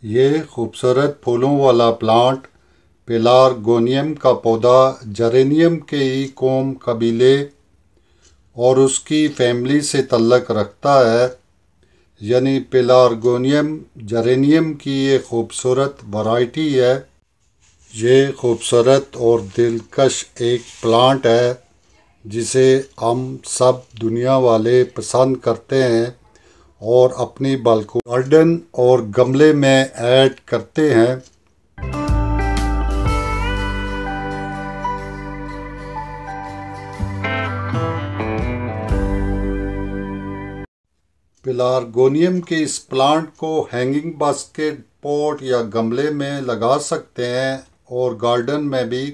ये खूबसूरत फूलों वाला प्लांट पेलारगोनियम का पौधा जेरेनियम के ही कौम कबीले और उसकी फैमिली से तल्लक रखता है। यानी पेलारगोनियम जेरेनियम की ये खूबसूरत वैरायटी है। ये खूबसूरत और दिलकश एक प्लांट है जिसे हम सब दुनिया वाले पसंद करते हैं और अपनी बालकनी गार्डन और गमले में ऐड करते हैं। पेलारगोनियम के इस प्लांट को हैंगिंग बास्केट, पॉट या गमले में लगा सकते हैं और गार्डन में भी।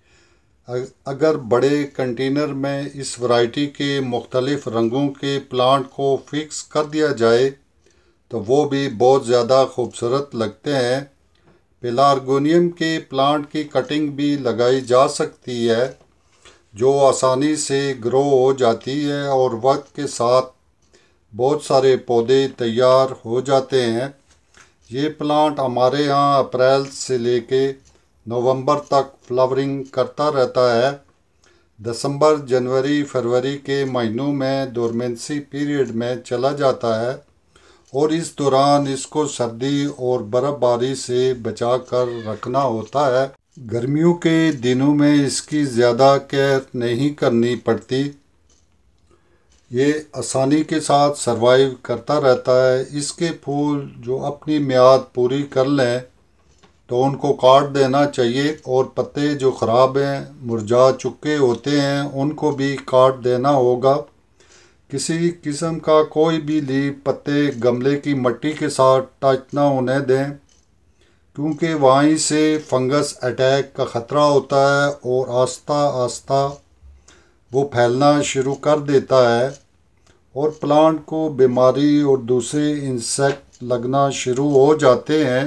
अगर बड़े कंटेनर में इस वैरायटी के मुख्तलिफ रंगों के प्लांट को फिक्स कर दिया जाए तो वो भी बहुत ज़्यादा खूबसूरत लगते हैं। पेलारगोनियम के प्लांट की कटिंग भी लगाई जा सकती है जो आसानी से ग्रो हो जाती है और वक्त के साथ बहुत सारे पौधे तैयार हो जाते हैं। ये प्लांट हमारे यहाँ अप्रैल से लेके नवंबर तक फ्लावरिंग करता रहता है। दिसंबर, जनवरी, फरवरी के महीनों में डोरमेंसी पीरियड में चला जाता है और इस दौरान इसको सर्दी और बर्फ़बारी से बचा कर रखना होता है। गर्मियों के दिनों में इसकी ज़्यादा केयर नहीं करनी पड़ती। ये आसानी के साथ सरवाइव करता रहता है। इसके फूल जो अपनी मियाद पूरी कर लें तो उनको काट देना चाहिए और पत्ते जो ख़राब हैं, मुरझा चुके होते हैं, उनको भी काट देना होगा। किसी किस्म का कोई भी लीफ, पत्ते गमले की मिट्टी के साथ टच ना होने दें क्योंकि वहीं से फंगस अटैक का ख़तरा होता है और आस्ता आस्ता वो फैलना शुरू कर देता है और प्लांट को बीमारी और दूसरे इंसेक्ट लगना शुरू हो जाते हैं।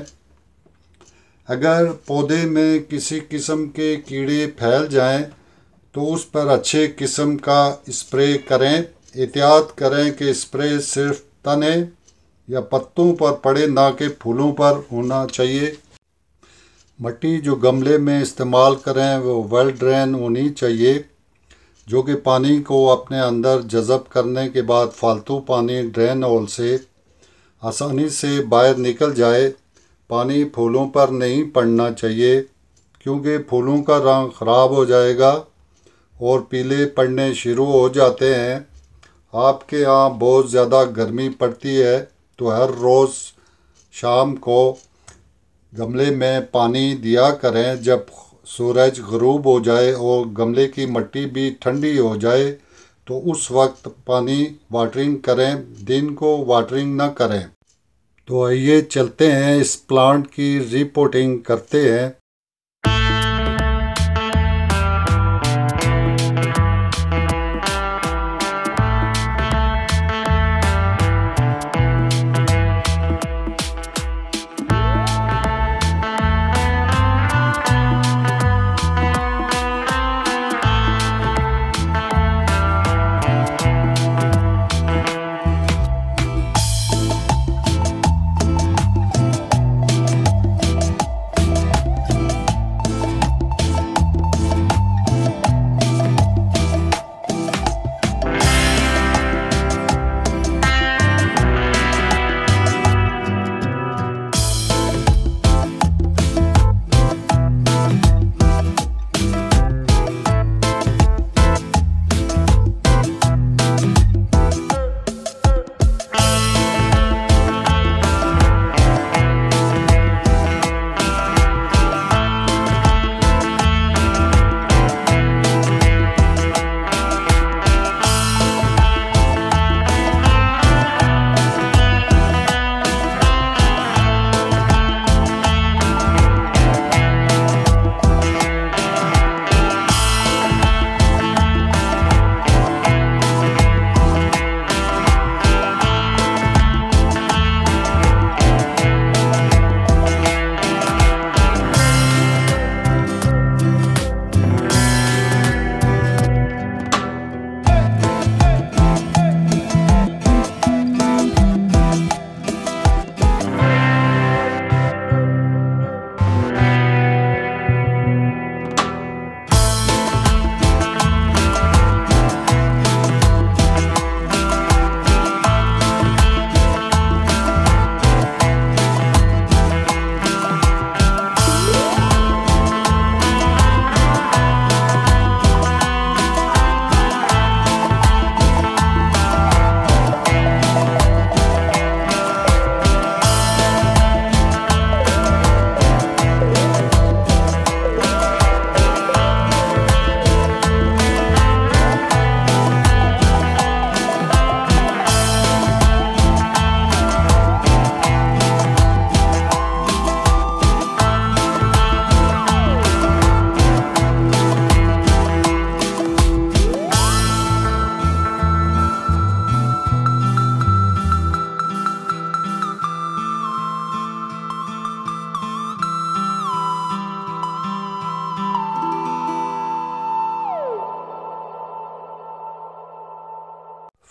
अगर पौधे में किसी किस्म के कीड़े फैल जाएं तो उस पर अच्छे किस्म का स्प्रे करें। एहतियात करें कि स्प्रे सिर्फ तने या पत्तों पर पड़े, ना कि फूलों पर होना चाहिए। मिट्टी जो गमले में इस्तेमाल करें वो वेल ड्रेन होनी चाहिए जो कि पानी को अपने अंदर जज़ब करने के बाद फालतू पानी ड्रेन होल से आसानी से बाहर निकल जाए। पानी फूलों पर नहीं पड़ना चाहिए क्योंकि फूलों का रंग ख़राब हो जाएगा और पीले पड़ने शुरू हो जाते हैं। आपके यहाँ बहुत ज़्यादा गर्मी पड़ती है तो हर रोज़ शाम को गमले में पानी दिया करें। जब सूरज ग़रूब हो जाए और गमले की मिट्टी भी ठंडी हो जाए तो उस वक्त पानी वाटरिंग करें, दिन को वाटरिंग ना करें। तो आइए चलते हैं इस प्लांट की रिपोर्टिंग करते हैं।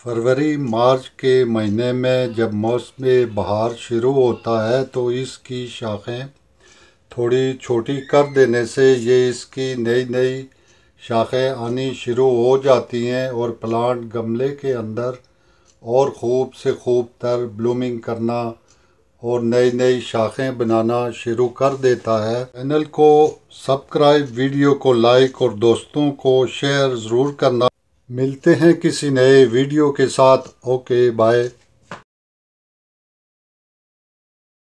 फरवरी मार्च के महीने में जब मौसम बहार शुरू होता है तो इसकी शाखें थोड़ी छोटी कर देने से ये इसकी नई नई शाखें आनी शुरू हो जाती हैं और प्लांट गमले के अंदर और खूब से खूब तर ब्लूमिंग करना और नई नई शाखें बनाना शुरू कर देता है। चैनल को सब्सक्राइब, वीडियो को लाइक और दोस्तों को शेयर ज़रूर करना। मिलते हैं किसी नए वीडियो के साथ। Okay bye.